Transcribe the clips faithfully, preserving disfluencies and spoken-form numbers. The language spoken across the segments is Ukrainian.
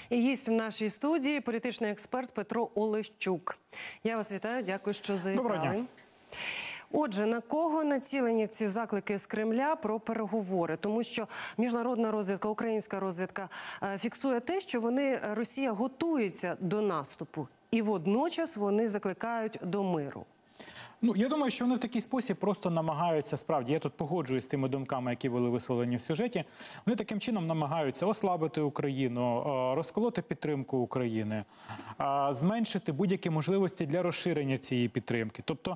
І гість в нашій студії – політичний експерт Петро Олещук. Я вас вітаю, дякую, що завітали. Отже, на кого націлені ці заклики з Кремля про переговори? Тому що міжнародна розвідка, українська розвідка фіксує те, що вони, Росія готується до наступу. І водночас вони закликають до миру. Ну, я думаю, що вони в такий спосіб просто намагаються, справді, я тут погоджуюсь з тими думками, які були висловлені в сюжеті, вони таким чином намагаються ослабити Україну, розколоти підтримку України, зменшити будь-які можливості для розширення цієї підтримки. Тобто,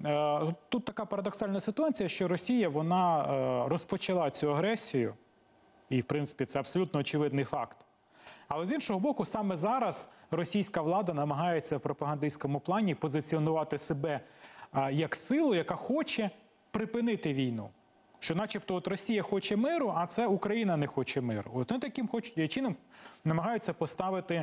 тут така парадоксальна ситуація, що Росія, вона розпочала цю агресію, і, в принципі, це абсолютно очевидний факт. Але з іншого боку, саме зараз російська влада намагається в пропагандистському плані позиціонувати себе як силу, яка хоче припинити війну. Що начебто от Росія хоче миру, а це Україна не хоче миру. От вони таким чином намагаються поставити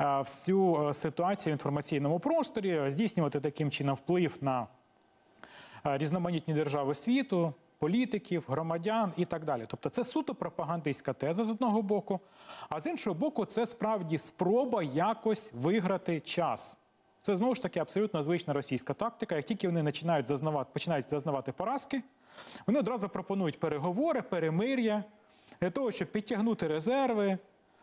всю ситуацію в інформаційному просторі, здійснювати таким чином вплив на різноманітні держави світу, політиків, громадян і так далі. Тобто це суто пропагандистська теза з одного боку, а з іншого боку це справді спроба якось виграти час. Це, знову ж таки, абсолютно звична російська тактика. Як тільки вони починають зазнавати, починають зазнавати поразки, вони одразу пропонують переговори, перемир'я, для того, щоб підтягнути резерви,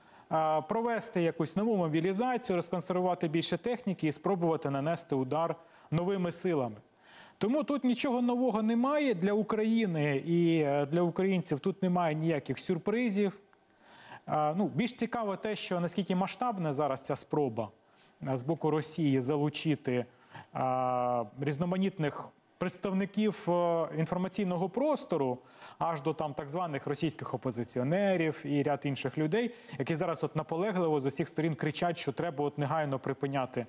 провести якусь нову мобілізацію, розконсервувати більше техніки і спробувати нанести удар новими силами. Тому тут нічого нового немає для України і для українців, тут немає ніяких сюрпризів. Ну, більш цікаво те, що наскільки масштабна зараз ця спроба з боку Росії залучити а, різноманітних представників інформаційного простору, аж до там так званих російських опозиціонерів і ряд інших людей, які зараз от наполегливо з усіх сторін кричать, що треба от негайно припиняти,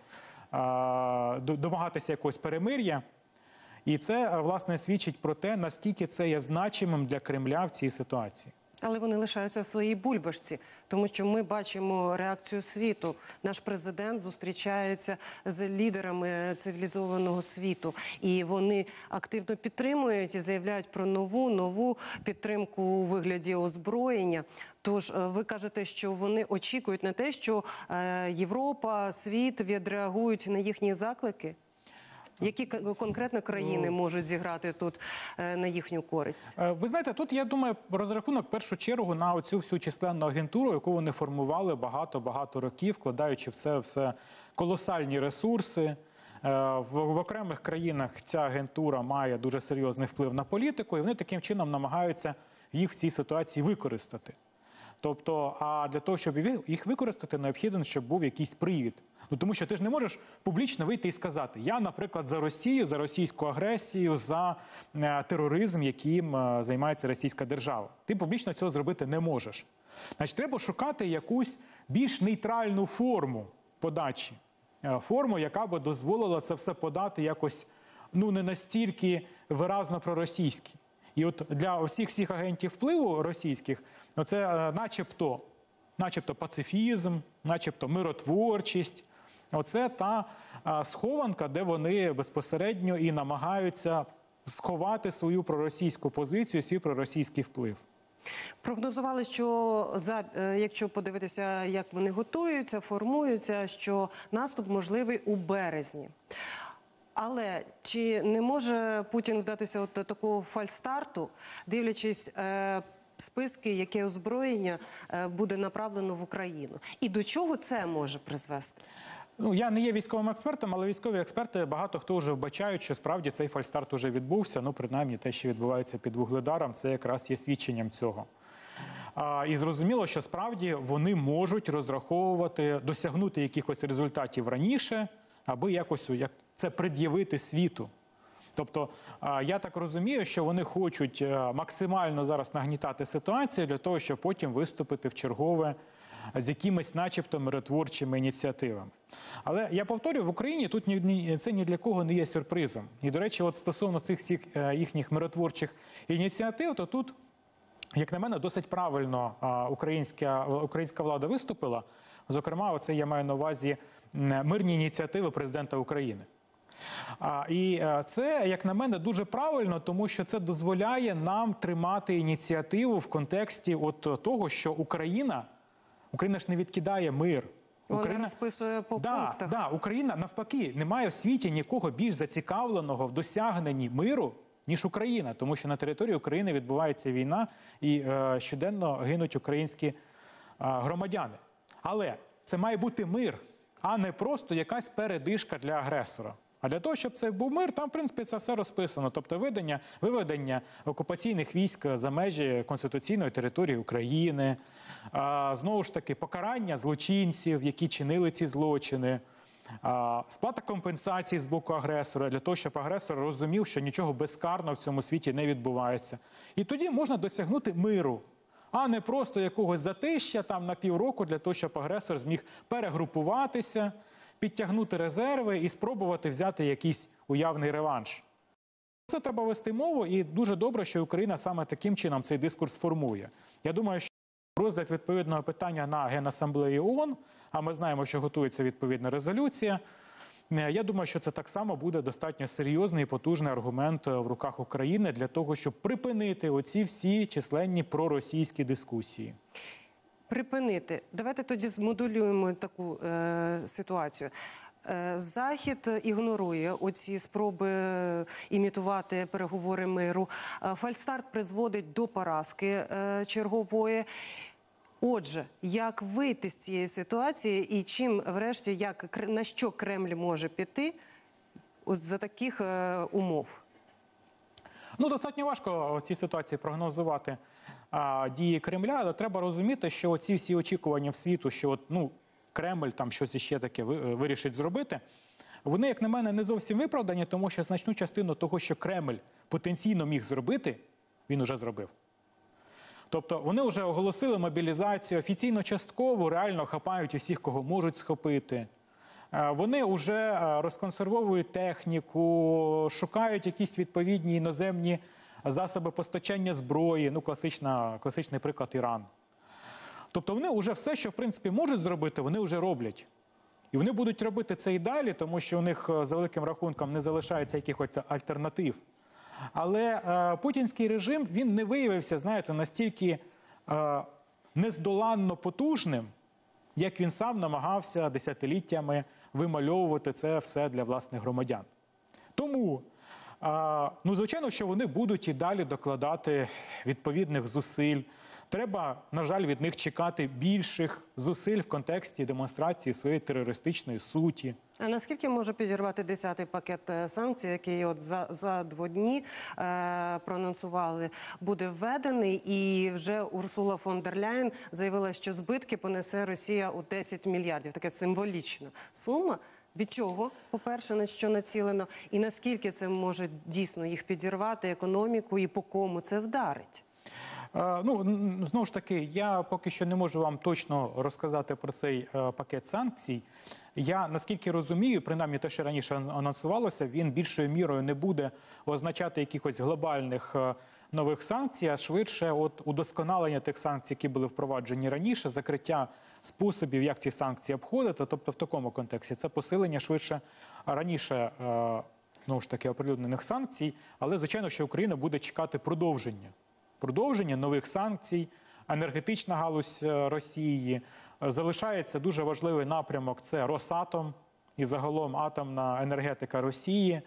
а, домагатися якогось перемир'я. І це, власне, свідчить про те, наскільки це є значимим для Кремля в цій ситуації. Але вони лишаються в своїй бульбашці, тому що ми бачимо реакцію світу. Наш президент зустрічається з лідерами цивілізованого світу. І вони активно підтримують і заявляють про нову, нову підтримку у вигляді озброєння. Тож ви кажете, що вони очікують на те, що Європа, світ відреагують на їхні заклики? Які конкретно країни можуть зіграти тут на їхню користь? Ви знаєте, тут, я думаю, розрахунок в першу чергу на оцю всю численну агентуру, яку вони формували багато-багато років, вкладаючи в це все колосальні ресурси. В, в окремих країнах ця агентура має дуже серйозний вплив на політику, і вони таким чином намагаються їх в цій ситуації використати. Тобто, а для того, щоб їх використати, необхідно, щоб був якийсь привід. Ну, тому що ти ж не можеш публічно вийти і сказати, я, наприклад, за Росію, за російську агресію, за е, тероризм, яким е, займається російська держава. Ти публічно цього зробити не можеш. Значить, треба шукати якусь більш нейтральну форму подачі. Е, форму, яка би дозволила це все подати якось, ну, не настільки виразно проросійськи. І от для всіх всіх агентів впливу російських, ну, це е, начебто, начебто пацифізм, начебто миротворчість. Оце та а, схованка, де вони безпосередньо і намагаються сховати свою проросійську позицію, свій проросійський вплив. Прогнозували, що за, якщо подивитися, як вони готуються, формуються, що наступ можливий у березні. Але чи не може Путін вдатися от до такого фальстарту, дивлячись е, списки, яке озброєння е, буде направлено в Україну? І до чого це може призвести? Ну, я не є військовим експертом, але військові експерти багато хто вже вбачають, що справді цей фальстарт уже відбувся. Ну, принаймні, те, що відбувається під Вугледаром, це якраз є свідченням цього. А, і зрозуміло, що справді вони можуть розраховувати, досягнути якихось результатів раніше, аби якось як це пред'явити світу. Тобто, я так розумію, що вони хочуть максимально зараз нагнітати ситуацію для того, щоб потім виступити в чергове з якимись начебто миротворчими ініціативами. Але я повторюю, в Україні тут ні, це ні для кого не є сюрпризом. І, до речі, от стосовно цих всіх їхніх миротворчих ініціатив, то тут, як на мене, досить правильно українська, українська влада виступила. Зокрема, оце я маю на увазі мирні ініціативи президента України. І це, як на мене, дуже правильно, тому що це дозволяє нам тримати ініціативу в контексті от того, що Україна Україна ж не відкидає мир. Вона Україна розписує по да, пунктах. Да, Україна навпаки, немає в світі нікого більш зацікавленого в досягненні миру, ніж Україна, тому що на території України відбувається війна і е, щоденно гинуть українські е, громадяни. Але це має бути мир, а не просто якась передишка для агресора. А для того, щоб це був мир, там, в принципі, це все розписано. Тобто виведення, виведення окупаційних військ за межі конституційної території України, а, знову ж таки, покарання злочинців, які чинили ці злочини, а, сплата компенсацій з боку агресора, для того, щоб агресор розумів, що нічого безкарного в цьому світі не відбувається. І тоді можна досягнути миру, а не просто якогось затища там на півроку для того, щоб агресор зміг перегрупуватися, підтягнути резерви і спробувати взяти якийсь уявний реванш. Це треба вести мову, і дуже добре, що Україна саме таким чином цей дискурс формує. Я думаю, що розгляд відповідного питання на Генасамблеї ООН, а ми знаємо, що готується відповідна резолюція, я думаю, що це так само буде достатньо серйозний і потужний аргумент в руках України для того, щоб припинити оці всі численні проросійські дискусії. Припинити. Давайте тоді змодулюємо таку е, ситуацію. Е, Захід ігнорує оці спроби імітувати переговори миру. Е, Фальстарт призводить до поразки е, чергової. Отже, як вийти з цієї ситуації і чим, врешті, як, на що Кремль може піти ось за таких е, умов? Ну, достатньо важко в цій ситуації прогнозувати а, дії Кремля, але треба розуміти, що ці всі очікування в світу, що от, ну, Кремль там щось іще таке вирішить зробити, вони, як на мене, не зовсім виправдані, тому що значну частину того, що Кремль потенційно міг зробити, він уже зробив. Тобто вони вже оголосили мобілізацію, офіційно частково реально хапають усіх, кого можуть схопити. Вони вже розконсервовують техніку, шукають якісь відповідні іноземні засоби постачання зброї, ну, класична, класичний приклад Іран. Тобто вони вже все, що в принципі можуть зробити, вони вже роблять. І вони будуть робити це і далі, тому що у них за великим рахунком не залишається якихось альтернатив. Але е, путінський режим, він не виявився, знаєте, настільки е, нездоланно потужним, як він сам намагався десятиліттями вимальовувати це все для власних громадян. Тому, е, ну, звичайно, що вони будуть і далі докладати відповідних зусиль. Треба, на жаль, від них чекати більших зусиль в контексті демонстрації своєї терористичної суті. А наскільки може підірвати десятий пакет санкцій, який от за, за два дні е, проанонсували, буде введений, і вже Урсула фон дер Ляєн заявила, що збитки понесе Росія у десять мільярдів. Таке символічна сума. Від чого, по-перше, на що націлено, і наскільки це може дійсно їх підірвати, економіку, і по кому це вдарить? Ну, знову ж таки, я поки що не можу вам точно розказати про цей е, пакет санкцій. Я, наскільки розумію, принаймні те, що раніше анонсувалося, він більшою мірою не буде означати якихось глобальних е, нових санкцій, а швидше от удосконалення тих санкцій, які були впроваджені раніше, закриття способів, як ці санкції обходити. Тобто в такому контексті це посилення швидше раніше, е, знову ж таки, оприлюднених санкцій, але, звичайно, що Україна буде чекати продовження. Продовження нових санкцій, енергетична галузь Росії. Залишається дуже важливий напрямок – це Росатом і загалом атомна енергетика Росії.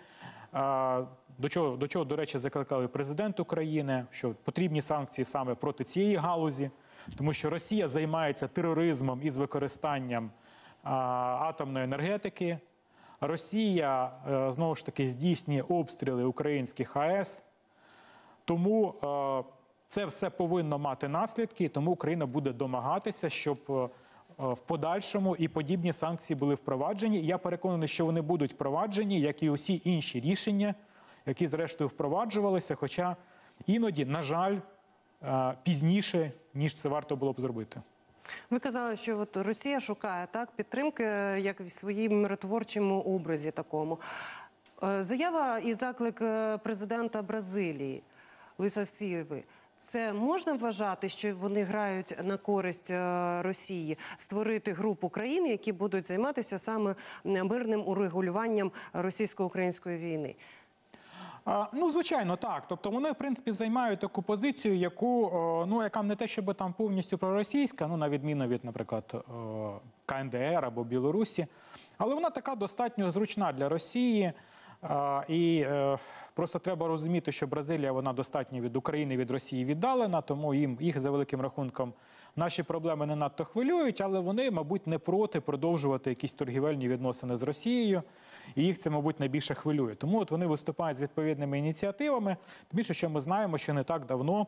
До чого, до чого, до речі, закликав і президент України, що потрібні санкції саме проти цієї галузі, тому що Росія займається тероризмом із використанням атомної енергетики. Росія, знову ж таки, здійснює обстріли українських АЕС. Тому це все повинно мати наслідки, тому Україна буде домагатися, щоб в подальшому і подібні санкції були впроваджені. І я переконаний, що вони будуть впроваджені, як і усі інші рішення, які зрештою впроваджувалися, хоча іноді, на жаль, пізніше, ніж це варто було б зробити. Ви казали, що от Росія шукає так підтримки, як в своїм миротворчому образі такому. Заява і заклик президента Бразилії Луїса Сільви. Це можна вважати, що вони грають на користь Росії, створити групу країн, які будуть займатися саме мирним урегулюванням російсько-української війни? А, ну, звичайно, так. Тобто вони, в принципі, займають таку позицію, яку, о, ну, яка не те, щоб там повністю проросійська, ну, на відміну від, наприклад, о, ка ен де ер або Білорусі, але вона така достатньо зручна для Росії. А, і е, просто треба розуміти, що Бразилія, вона достатньо від України, від Росії віддалена, тому їм, їх за великим рахунком наші проблеми не надто хвилюють, але вони, мабуть, не проти продовжувати якісь торгівельні відносини з Росією. І їх це, мабуть, найбільше хвилює. Тому от вони виступають з відповідними ініціативами. Тим більше, що ми знаємо, що не так давно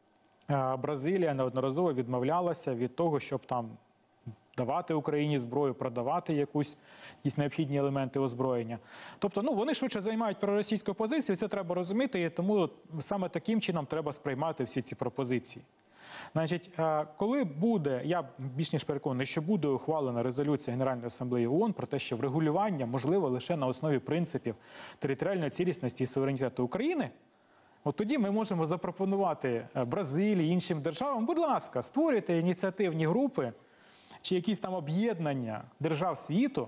Бразилія неодноразово відмовлялася від того, щоб там давати Україні зброю, продавати якусь, якісь необхідні елементи озброєння. Тобто, ну, вони швидше займають проросійську позицію, це треба розуміти, і тому саме таким чином треба сприймати всі ці пропозиції. Значить, коли буде, я більш ніж переконаний, що буде ухвалена резолюція Генеральної асамблеї ООН про те, що врегулювання можливо лише на основі принципів територіальної цілісності і суверенітету України, от тоді ми можемо запропонувати Бразилії, іншим державам, будь ласка, створюйте ініціативні групи чи якісь там об'єднання держав світу,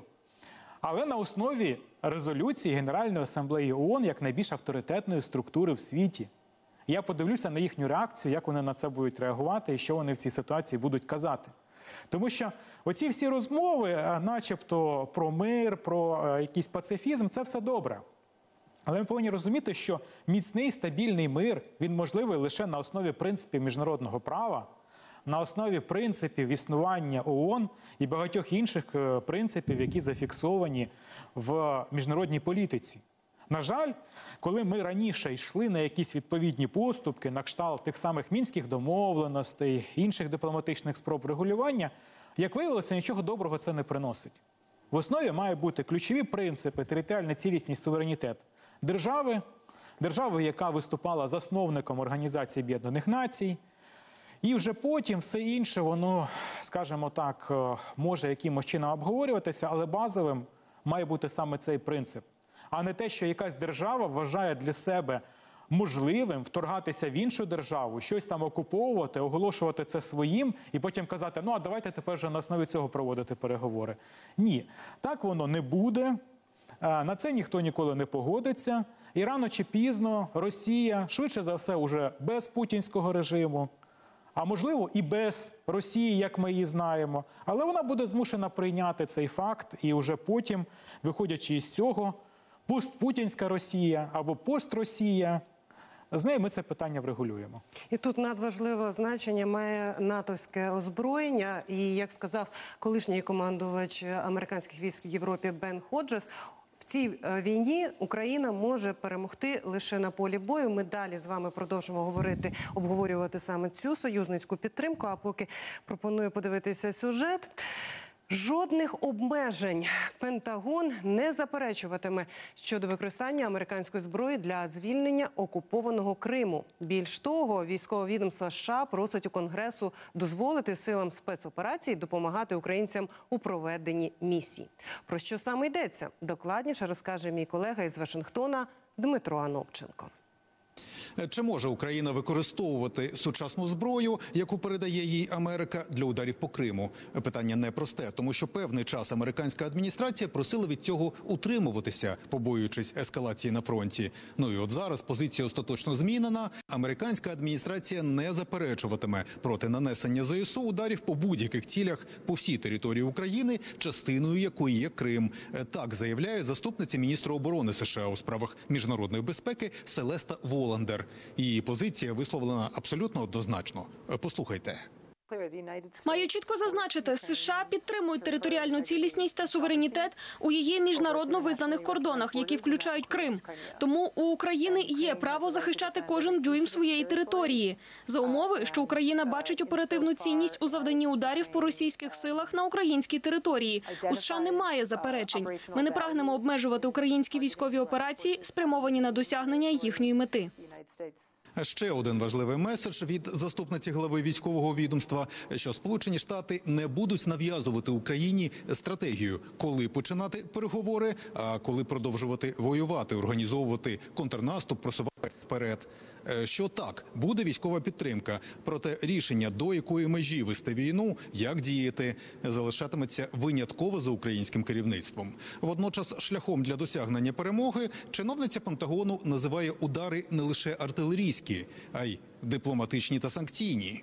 але на основі резолюції Генеральної асамблеї ООН як найбільш авторитетної структури в світі. Я подивлюся на їхню реакцію, як вони на це будуть реагувати і що вони в цій ситуації будуть казати. Тому що оці всі розмови, начебто про мир, про якийсь пацифізм, це все добре. Але ми повинні розуміти, що міцний, стабільний мир, він можливий лише на основі принципів міжнародного права, на основі принципів існування ООН і багатьох інших принципів, які зафіксовані в міжнародній політиці. На жаль, коли ми раніше йшли на якісь відповідні поступки, на кшталт тих самих мінських домовленостей, інших дипломатичних спроб врегулювання, як виявилося, нічого доброго це не приносить. В основі мають бути ключові принципи: територіальна цілісність, суверенітет держави, держави, яка виступала засновником Організації Об'єднаних Націй, і вже потім все інше, воно, скажімо так, може якимось чином обговорюватися, але базовим має бути саме цей принцип. А не те, що якась держава вважає для себе можливим вторгатися в іншу державу, щось там окуповувати, оголошувати це своїм і потім казати, ну а давайте тепер вже на основі цього проводити переговори. Ні, так воно не буде, на це ніхто ніколи не погодиться. І рано чи пізно Росія, швидше за все, уже без путінського режиму, а можливо і без Росії, як ми її знаємо, але вона буде змушена прийняти цей факт і вже потім, виходячи із цього, постпутінська Росія або постросія, з нею ми це питання врегулюємо. І тут надважливе значення має натовське озброєння. І, як сказав колишній командувач американських військ в Європі Бен Ходжес, в цій війні Україна може перемогти лише на полі бою. Ми далі з вами продовжимо говорити, обговорювати саме цю союзницьку підтримку, а поки пропоную подивитися сюжет. Жодних обмежень Пентагон не заперечуватиме щодо використання американської зброї для звільнення окупованого Криму. Більш того, військове відомство США просить у Конгресу дозволити силам спецоперацій допомагати українцям у проведенні місій. Про що саме йдеться? Докладніше розкаже мій колега із Вашингтона Дмитро Анопченко. Чи може Україна використовувати сучасну зброю, яку передає їй Америка, для ударів по Криму? Питання непросте, тому що певний час американська адміністрація просила від цього утримуватися, побоюючись ескалації на фронті. Ну і от зараз позиція остаточно змінена. Американська адміністрація не заперечуватиме проти нанесення зе ес у ударів по будь-яких цілях по всій території України, частиною якої є Крим. Так заявляє заступниця міністра оборони США у справах міжнародної безпеки Селеста Воландер. Її позиція висловлена абсолютно однозначно. Послухайте. Маю чітко зазначити, США підтримують територіальну цілісність та суверенітет у її міжнародно визнаних кордонах, які включають Крим. Тому у України є право захищати кожен дюйм своєї території. За умови, що Україна бачить оперативну цінність у завданні ударів по російських силах на українській території. У США немає заперечень. Ми не прагнемо обмежувати українські військові операції, спрямовані на досягнення їхньої мети. Ще один важливий меседж від заступниці глави військового відомства, що Сполучені Штати не будуть нав'язувати Україні стратегію, коли починати переговори, а коли продовжувати воювати, організовувати контрнаступ, просувати вперед. е, що так, буде військова підтримка, проте рішення, до якої межі вести війну, як діяти, залишатиметься винятково за українським керівництвом. Водночас шляхом для досягнення перемоги чиновниця Пентагону називає удари не лише артилерійські, а й дипломатичні та санкційні.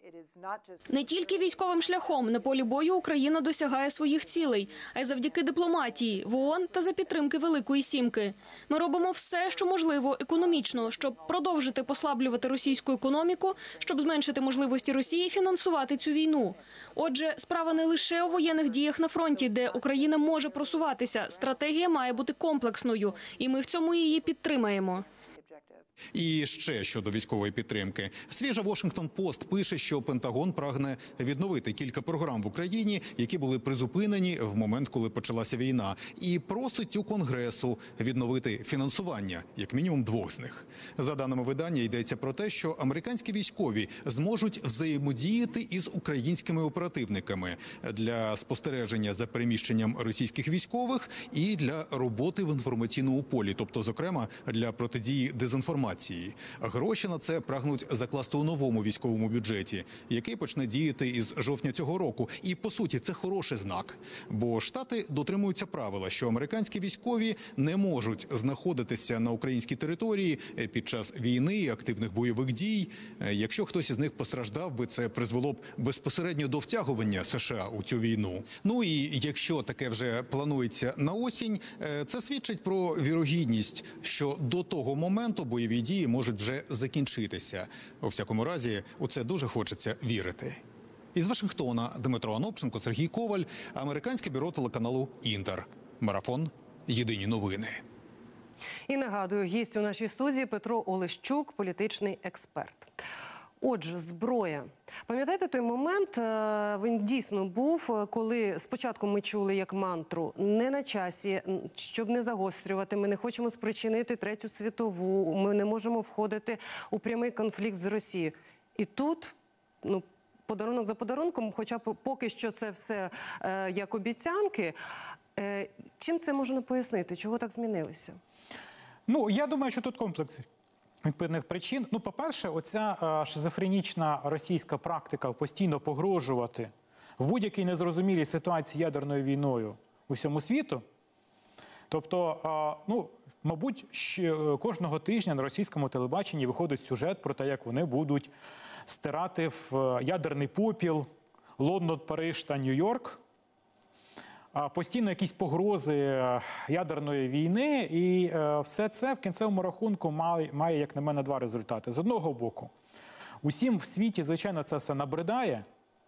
Не тільки військовим шляхом на полі бою Україна досягає своїх цілей, а й завдяки дипломатії в ООН та за підтримки Великої Сімки. Ми робимо все, що можливо економічно, щоб продовжити послаблювати російську економіку, щоб зменшити можливості Росії фінансувати цю війну. Отже, справа не лише у воєнних діях на фронті, де Україна може просуватися. Стратегія має бути комплексною, і ми в цьому її підтримаємо. І ще щодо військової підтримки. Свіжа Washington Post пише, що Пентагон прагне відновити кілька програм в Україні, які були призупинені в момент, коли почалася війна, і просить у Конгресу відновити фінансування, як мінімум двох з них. За даними видання, йдеться про те, що американські військові зможуть взаємодіяти із українськими оперативниками для спостереження за переміщенням російських військових і для роботи в інформаційному полі, тобто, зокрема, для протидії дезінформації. Гроші на це прагнуть закласти у новому військовому бюджеті, який почне діяти із жовтня цього року. І, по суті, це хороший знак. Бо Штати дотримуються правила, що американські військові не можуть знаходитися на українській території під час війни і активних бойових дій. Якщо хтось із них постраждав би, це призвело б безпосередньо до втягування США у цю війну. Ну і якщо таке вже планується на осінь, це свідчить про вірогідність, що до того моменту бойові дії можуть вже закінчитися. У всякому разі, у це дуже хочеться вірити. Із Вашингтона Дмитро Анопченко, Сергій Коваль, американське бюро телеканалу «Інтер». Марафон. Єдині новини. І нагадую, гість у нашій студії Петро Олещук, політичний експерт. Отже, зброя. Пам'ятаєте той момент, він дійсно був, коли спочатку ми чули як мантру «не на часі», щоб не загострювати, ми не хочемо спричинити Третю світову, ми не можемо входити у прямий конфлікт з Росією. І тут, ну, подарунок за подарунком, хоча поки що це все е, як обіцянки. Е, чим це можна пояснити? Чого так змінилося? Ну, я думаю, що тут комплекс відповідних причин. Ну, по-перше, оця е, шизофренічна російська практика постійно погрожувати в будь-якій незрозумілій ситуації ядерною війною усьому світу. Тобто, е, ну, мабуть, ще кожного тижня на російському телебаченні виходить сюжет про те, як вони будуть стирати в ядерний попіл Лондон, Париж та Нью-Йорк. Постійно якісь погрози ядерної війни, і все це в кінцевому рахунку має, має, як на мене, два результати. З одного боку, усім в світі, звичайно, це все набридає,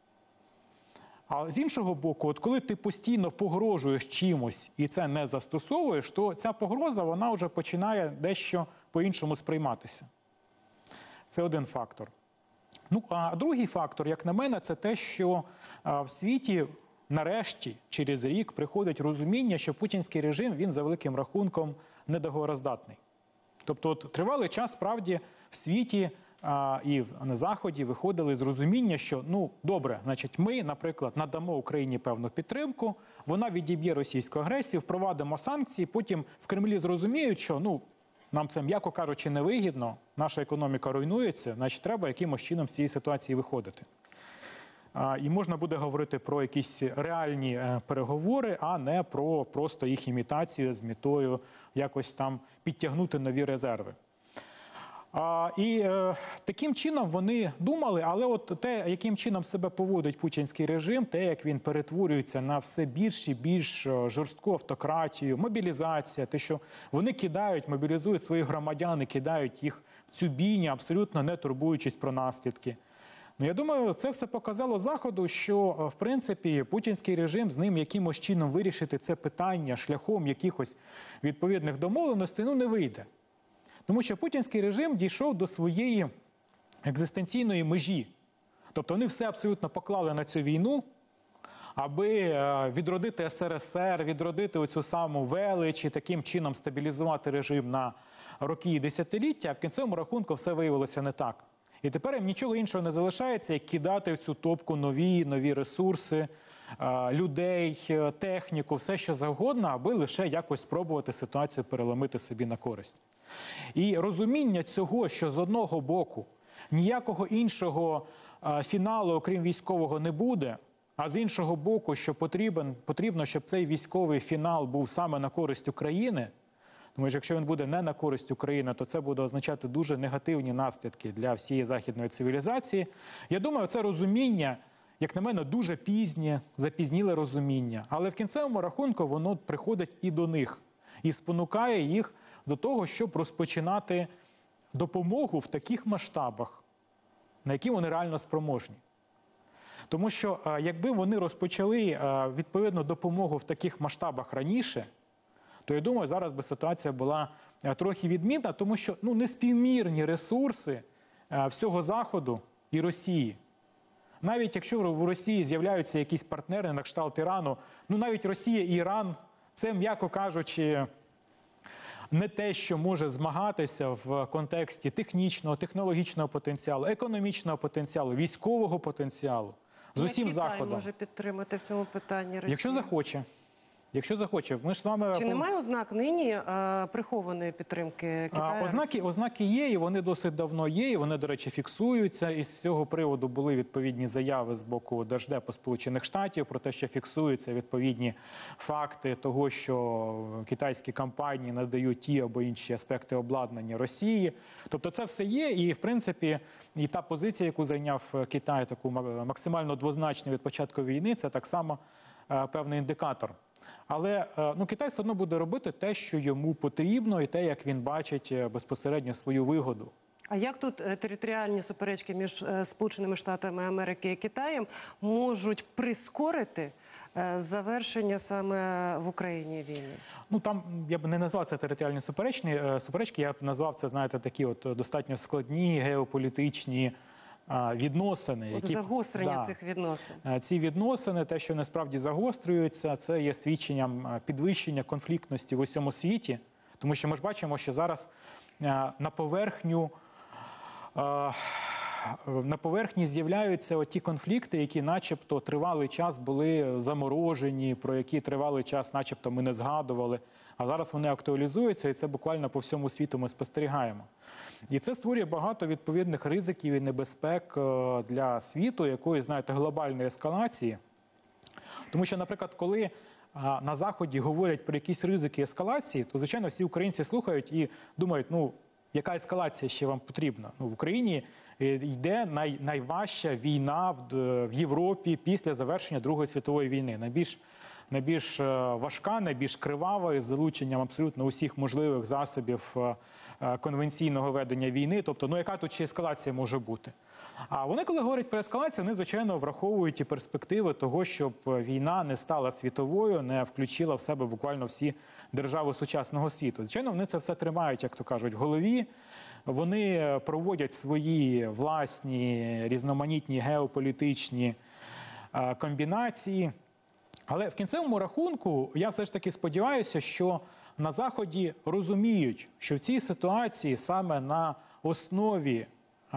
а з іншого боку, от коли ти постійно погрожуєш чимось і це не застосовуєш, то ця погроза, вона вже починає дещо по-іншому сприйматися. Це один фактор. Ну, а другий фактор, як на мене, це те, що в світі нарешті, через рік, приходить розуміння, що путінський режим, він за великим рахунком недоговороздатний. Тобто от, тривалий час, справді, в світі а, і на Заході виходили з розуміння, що, ну, добре, значить, ми, наприклад, надамо Україні певну підтримку, вона відіб'є російську агресію, впровадимо санкції, потім в Кремлі зрозуміють, що, ну, нам це, м'яко кажучи, невигідно, наша економіка руйнується, значить, треба якимось чином з цієї ситуації виходити. І можна буде говорити про якісь реальні переговори, а не про просто їх імітацію з метою якось там підтягнути нові резерви. І таким чином вони думали, але от те, яким чином себе поводить путінський режим, те, як він перетворюється на все більш і більш жорстку автократію, мобілізація, те, що вони кидають, мобілізують своїх громадян і кидають їх в цю бійню, абсолютно не турбуючись про наслідки. Ну, я думаю, це все показало Заходу, що, в принципі, путінський режим з ним якимось чином вирішити це питання шляхом якихось відповідних домовленостей, ну, не вийде. Тому що путінський режим дійшов до своєї екзистенційної межі. Тобто вони все абсолютно поклали на цю війну, аби відродити ес ер ес ер, відродити оцю саму велич і таким чином стабілізувати режим на роки і десятиліття, а в кінцевому рахунку все виявилося не так. І тепер їм нічого іншого не залишається, як кидати в цю топку нові, нові ресурси, е, людей, е, техніку, все що завгодно, аби лише якось спробувати ситуацію переломити собі на користь. І розуміння цього, що з одного боку ніякого іншого е, фіналу, окрім військового, не буде, а з іншого боку, що потрібен, потрібно, щоб цей військовий фінал був саме на користь України, тому що якщо він буде не на користь України, то це буде означати дуже негативні наслідки для всієї західної цивілізації. Я думаю, це розуміння, як на мене, дуже пізнє, запізніле розуміння. Але в кінцевому рахунку воно приходить і до них. І спонукає їх до того, щоб розпочинати допомогу в таких масштабах, на які вони реально спроможні. Тому що якби вони розпочали відповідну допомогу в таких масштабах раніше, то, я думаю, зараз би ситуація була трохи відмінна, тому що ну, неспівмірні ресурси всього Заходу і Росії. Навіть якщо в Росії з'являються якісь партнери на кшталт Ірану, ну навіть Росія і Іран – це, м'яко кажучи, не те, що може змагатися в контексті технічного, технологічного потенціалу, економічного потенціалу, військового потенціалу з усім Китай Заходом. може підтримати в цьому питанні Росію? Якщо захоче. Якщо захоче. Ми ж з вами... Чи немає ознак нині е, прихованої підтримки Китаю? А, ознаки, ознаки є, і вони досить давно є, і вони, до речі, фіксуються. І з цього приводу були відповідні заяви з боку Держдепу Сполучених Штатів про те, що фіксуються відповідні факти того, що китайські компанії надають ті або інші аспекти обладнання Росії. Тобто це все є, і, в принципі, і та позиція, яку зайняв Китай, таку максимально двозначну від початку війни, це так само е, певний індикатор. Але ну, Китай все одно буде робити те, що йому потрібно, і те, як він бачить безпосередньо свою вигоду. А як тут територіальні суперечки між Сполученими Штатами Америки і Китаєм можуть прискорити завершення саме в Україні війни? Ну, там, я б не назвав це територіальні суперечні, суперечки, я б назвав це, знаєте, такі от достатньо складні геополітичні відносини. От які, загострення да, цих відносин. Ці відносини, те, що насправді загострюються, це є свідченням підвищення конфліктності в усьому світі. Тому що ми ж бачимо, що зараз на поверхню, на поверхні з'являються ті конфлікти, які начебто тривалий час були заморожені, про які тривалий час начебто ми не згадували. А зараз вони актуалізуються, і це буквально по всьому світу ми спостерігаємо. І це створює багато відповідних ризиків і небезпек для світу, якоїсь, знаєте, глобальної ескалації. Тому що, наприклад, коли на Заході говорять про якісь ризики ескалації, то, звичайно, всі українці слухають і думають, ну, яка ескалація ще вам потрібна? Ну, в Україні йде най, найважча війна в, в Європі після завершення Другої світової війни. Найбільш найбільш важка, найбільш кривава, із залученням абсолютно усіх можливих засобів конвенційного ведення війни. Тобто, ну яка тут ще ескалація може бути? А вони, коли говорять про ескалацію, вони, звичайно, враховують і перспективи того, щоб війна не стала світовою, не включила в себе буквально всі держави сучасного світу. Звичайно, вони це все тримають, як то кажуть, в голові. Вони проводять свої власні різноманітні геополітичні комбінації. Але в кінцевому рахунку я все ж таки сподіваюся, що на Заході розуміють, що в цій ситуації саме на основі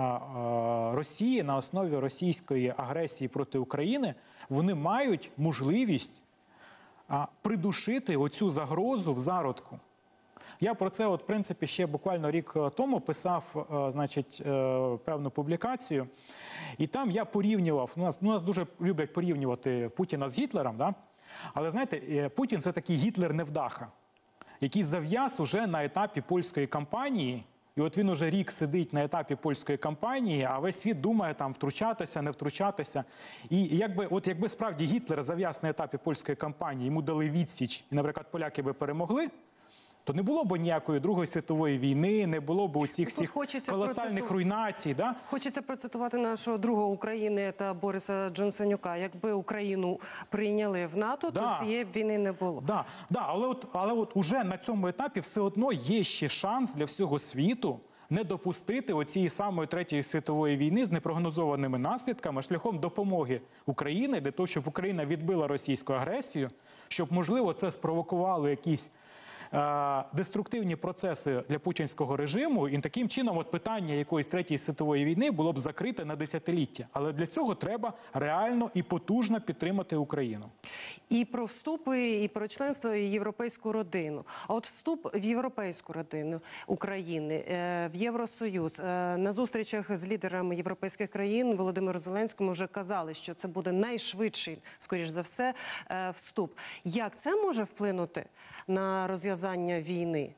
Росії, на основі російської агресії проти України, вони мають можливість придушити оцю загрозу в зародку. Я про це, от, в принципі, ще буквально рік тому писав, значить, певну публікацію. І там я порівнював, у нас, у нас дуже люблять порівнювати Путіна з Гітлером, да? Але, знаєте, Путін – це такий Гітлер-невдаха, який зав'яз уже на етапі польської кампанії. І от він уже рік сидить на етапі польської кампанії, а весь світ думає там втручатися, не втручатися. І якби, от якби справді Гітлер зав'яз на етапі польської кампанії, йому дали відсіч, і, наприклад, поляки би перемогли, то не було б ніякої Другої світової війни, не було б усіх всіх колосальних проциту... руйнацій. Да? Хочеться процитувати нашого друга України та Бориса Джонсонюка. Якби Україну прийняли в НАТО, да. то цієї війни не було. Да, да, але от, але от уже на цьому етапі все одно є ще шанс для всього світу не допустити оцієї самої Третьої світової війни з непрогнозованими наслідками шляхом допомоги Україні, для того, щоб Україна відбила російську агресію, щоб, можливо, це спровокувало якісь е, деструктивні процеси для путінського режиму, і таким чином от питання якоїсь третьої світової війни було б закрите на десятиліття. Але для цього треба реально і потужно підтримати Україну. І про вступи, і про членство в європейську родину. А от вступ в європейську родину України, в Євросоюз, на зустрічах з лідерами європейських країн Володимиру Зеленському вже казали, що це буде найшвидший, скоріш за все, вступ. Як це може вплинути на розв'язання війни?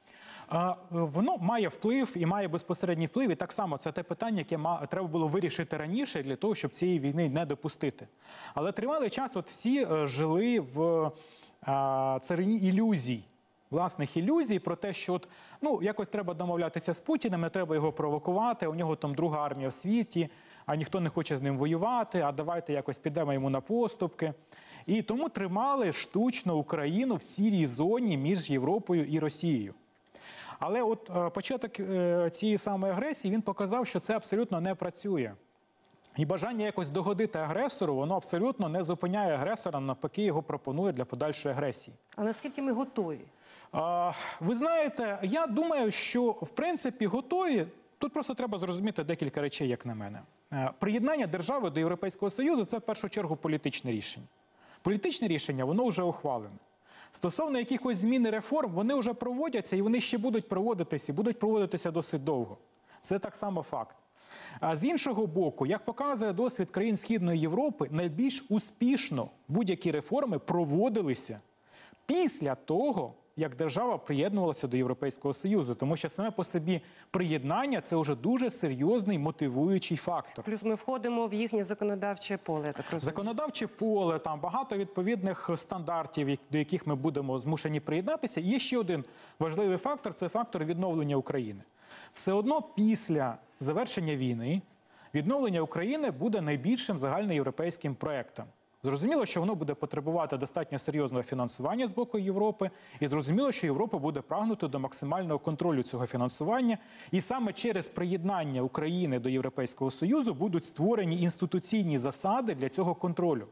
Воно має вплив і має безпосередній вплив. І так само це те питання, яке треба було вирішити раніше для того, щоб цієї війни не допустити. Але тривалий час от всі жили в царині ілюзій, власних ілюзій про те, що от, ну, якось треба домовлятися з Путіним, не треба його провокувати, у нього там друга армія в світі, а ніхто не хоче з ним воювати, а давайте якось підемо йому на поступки. І тому тримали штучно Україну в сірій зоні між Європою і Росією. Але от початок цієї самої агресії, він показав, що це абсолютно не працює. І бажання якось догодити агресору, воно абсолютно не зупиняє агресора, навпаки, його пропонує для подальшої агресії. А наскільки ми готові? А, ви знаєте, я думаю, що в принципі готові. Тут просто треба зрозуміти декілька речей, як на мене. Приєднання держави до Європейського Союзу – це в першу чергу політичне рішення. Політичне рішення, воно вже ухвалене. Стосовно якихось змін і реформ, вони вже проводяться і вони ще будуть проводитися, і будуть проводитися досить довго. Це так само факт. А з іншого боку, як показує досвід країн Східної Європи, найбільш успішно будь-які реформи проводилися після того, як держава приєднувалася до Європейського Союзу. Тому що саме по собі приєднання – це вже дуже серйозний мотивуючий фактор. Плюс ми входимо в їхнє законодавче поле, я так розумію. Законодавче поле, там багато відповідних стандартів, до яких ми будемо змушені приєднатися. І є ще один важливий фактор – це фактор відновлення України. Все одно після завершення війни відновлення України буде найбільшим загальноєвропейським проєктом. Зрозуміло, що воно буде потребувати достатньо серйозного фінансування з боку Європи, і зрозуміло, що Європа буде прагнути до максимального контролю цього фінансування, і саме через приєднання України до Європейського Союзу будуть створені інституційні засади для цього контролю.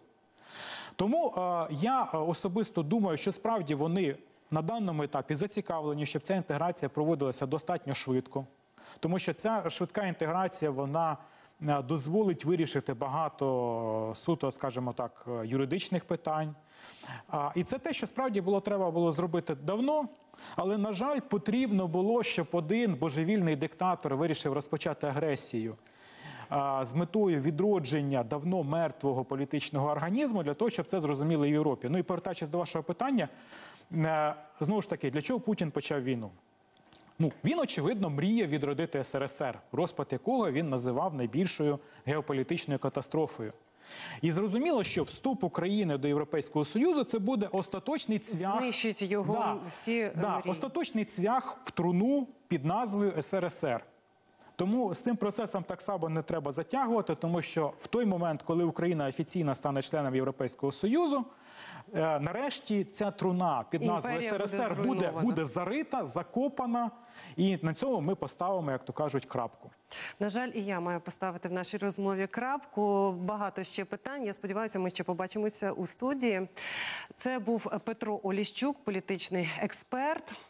Тому е, я особисто думаю, що справді вони на даному етапі зацікавлені, щоб ця інтеграція проводилася достатньо швидко, тому що ця швидка інтеграція, вона дозволить вирішити багато суто, скажімо так, юридичних питань. І це те, що справді було треба було зробити давно, але, на жаль, потрібно було, щоб один божевільний диктатор вирішив розпочати агресію з метою відродження давно мертвого політичного організму, для того, щоб це зрозуміли в Європі. Ну і повертаючись до вашого питання, знову ж таки, для чого Путін почав війну? Ну, він, очевидно, мріє відродити ес ер ес ер, розпад якого він називав найбільшою геополітичною катастрофою. І зрозуміло, що вступ України до Європейського Союзу – це буде остаточний цвях. Знищить його да, всі да, мрії. Остаточний цвях в труну під назвою ес ер ес ер. Тому з цим процесом так само не треба затягувати, тому що в той момент, коли Україна офіційно стане членом Європейського Союзу, нарешті ця труна під назвою ес ер ес ер буде, буде зарита, закопана, і на цьому ми поставимо, як то кажуть, крапку. На жаль, і я маю поставити в нашій розмові крапку. Багато ще питань. Я сподіваюся, ми ще побачимося у студії. Це був Петро Оліщук, політичний експерт.